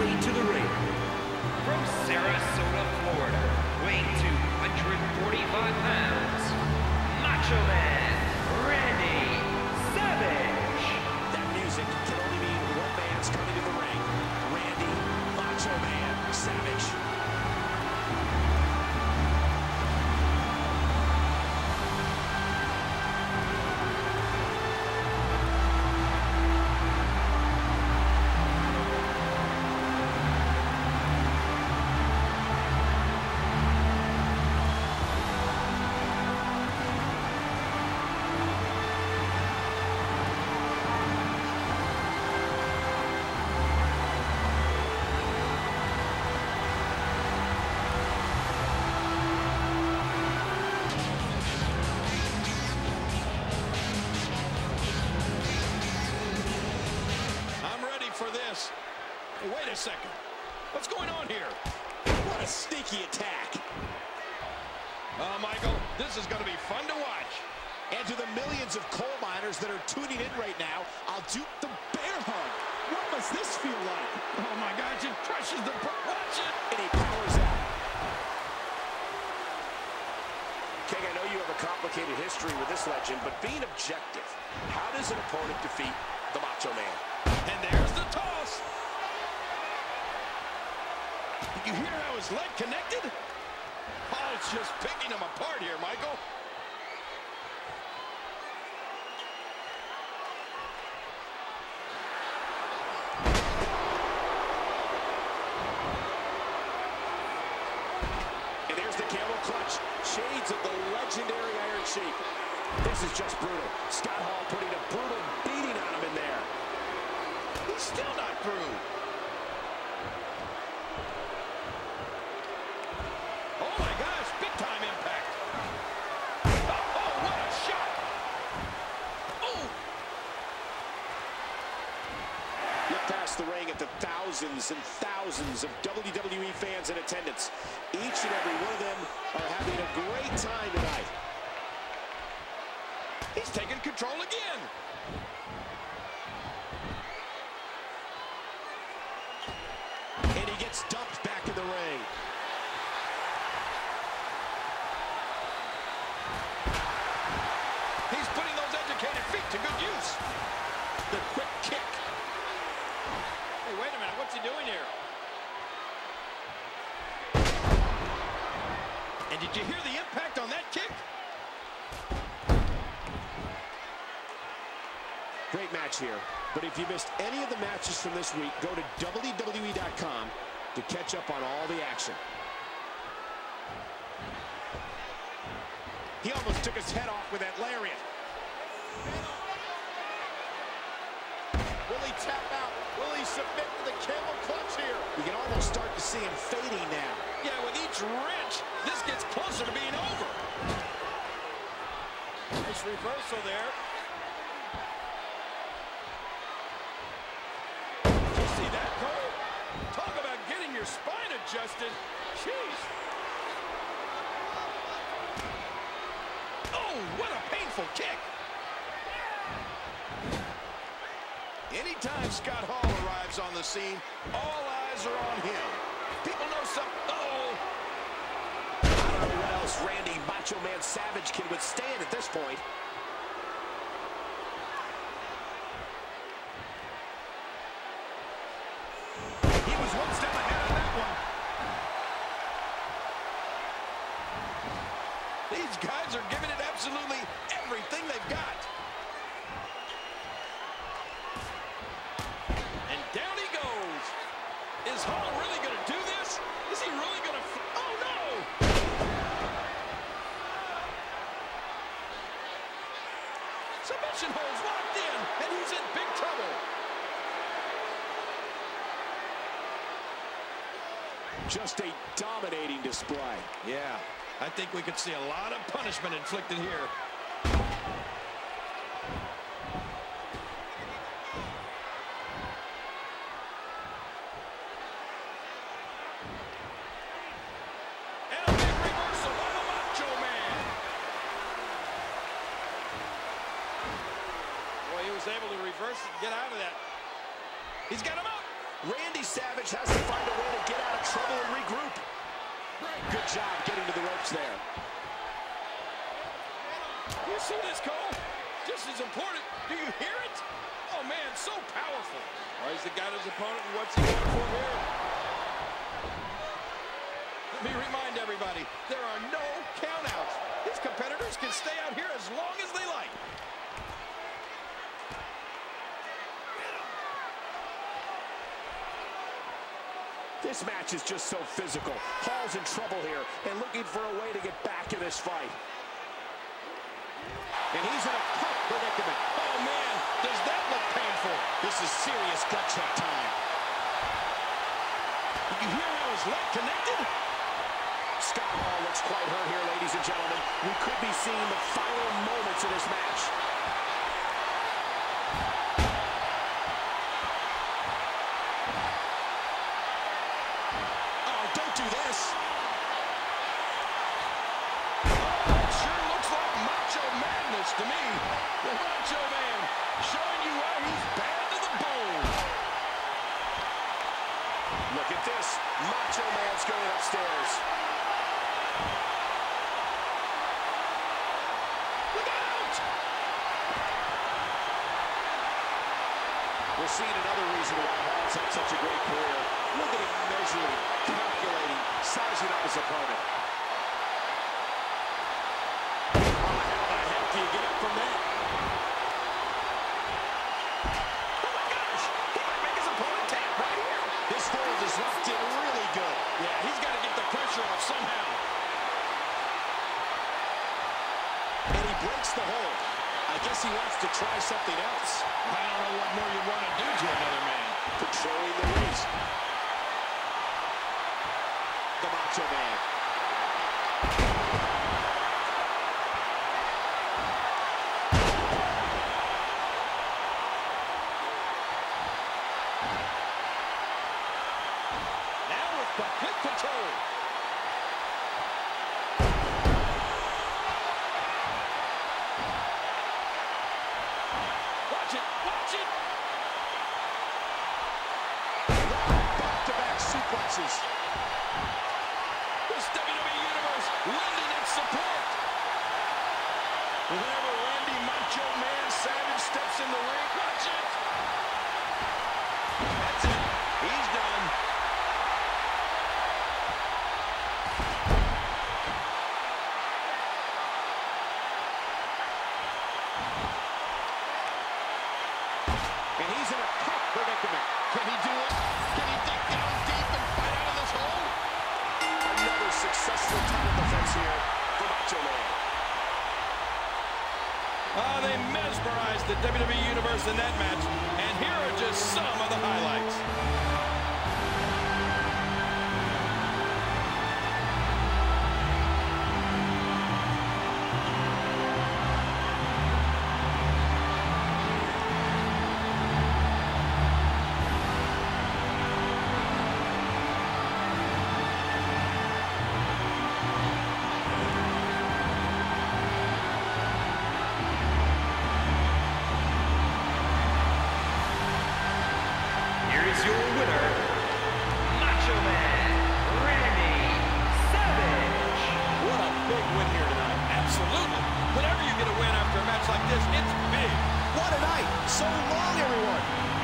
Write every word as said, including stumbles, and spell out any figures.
way to the ring. From Sarasota, Florida, weighing two hundred forty-five pounds, Macho Man, Randy Savage. That music can only mean one man's coming to the ring. Randy, Macho Man, Savage. For this. Hey, wait a second. What's going on here? What a sneaky attack. Oh, Michael, this is going to be fun to watch. And to the millions of coal miners that are tuning in right now, I'll do the bear hug. What must this feel like? Oh, my gosh, it crushes the... Watch it! And he powers out. King, I know you have a complicated history with this legend, but being objective, how does an opponent defeat the Macho Man? And there's the toss. Did you hear how his leg connected? Oh, it's just picking him apart here, Michael. And there's the camel clutch. Shades of the legendary Iron Sheik. This is just brutal. Scott Hall putting a brutal beating on him in there. He's still not through. Oh, my gosh, big-time impact. Oh, oh, what a shot. Oh. Look past the ring at the thousands and thousands of W W E fans in attendance. Each and every one of them are having a great time tonight. He's taking control again. And he gets dumped back in the ring. He's putting those educated feet to good use. The quick kick. Hey, wait a minute. What's he doing here? And did you hear the impact on that kick? Great match here. But if you missed any of the matches from this week, go to W W E dot com to catch up on all the action. He almost took his head off with that lariat. Will he tap out? Will he submit to the camel clutch here? You can almost start to see him fading now. Yeah, with each wrench, this gets closer to being over. Nice reversal there. See that, Cole? Talk about getting your spine adjusted. Jeez. Oh, what a painful kick. Anytime Scott Hall arrives on the scene, all eyes are on him. People know something. Uh-oh. I don't know what else Randy Macho Man Savage can withstand at this point. One step ahead of that one. These guys are giving it absolutely everything they've got. And down he goes. Is Hall really going to do this? Is he really going to... Oh, no! Submission holds locked in, and he's in big trouble. Just a dominating display. Yeah, I think we could see a lot of punishment inflicted here. And a big reversal by the Macho Man. Boy, he was able to reverse it and get out of that. He's got him up. Randy Savage has to find a way to get out of trouble and regroup. Good job getting to the ropes there. You see this, Cole? Just as important. Do you hear it? Oh, man, so powerful. Oh, he's got his opponent, and what's he going for here? Let me remind everybody, there are no countouts. His competitors can stay out here as long as they like. This match is just so physical. Hall's in trouble here and looking for a way to get back in this fight. And he's in a tough predicament. Oh, man, does that look painful? This is serious gut check time. Did you hear how his leg connected? Scott Hall looks quite hurt here, ladies and gentlemen. We could be seeing the final moments of this match. Oh, don't do this. Oh, it sure looks like Macho Madness to me. The Macho Man showing you why he's bad to the bone. Look at this. Macho Man's going upstairs. Look out! We're seeing another reason why Hall's had such a great career. Look at him measuring, calculating, sizing up his opponent. Oh, how the heck do you get up from that? Oh my gosh! He might make his opponent tap right here. This hold is locked in really good. Yeah, he's got to get the pressure off somehow. And he breaks the hold. I guess he wants to try something else. I don't know what more you want to do to another man. Controlling the waist. The Macho Man. Now with complete control. Watch it, watch it. Back-to-back suplexes. This W W E Universe lending its support. Whenever Randy Macho Man Savage steps in the ring, watch it. That's it. He's done. And he's in a tough predicament. Can he do it? Can he dig down deep and fight out of this hole? Another successful title defense here for Macho Man. Ah, they mesmerized the W W E Universe in that match, and here are just some of the highlights. Here is your winner, Macho Man, Randy Savage. What a big win here tonight. Absolutely. Whenever you get a win after a match like this, it's big. What a night. So long, everyone.